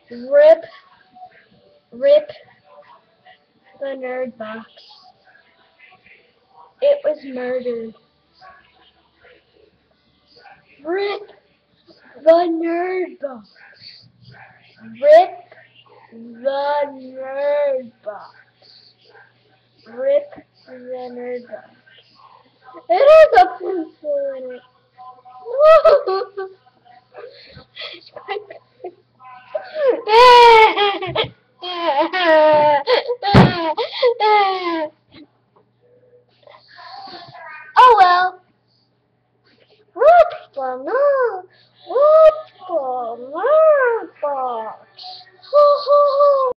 Rip, rip the nerd box. It was murdered. Rip the nerd box. Rip the nerd box. Rip the nerd box. It has a pencil in it. It's quite Oh well. Rip the nerd box.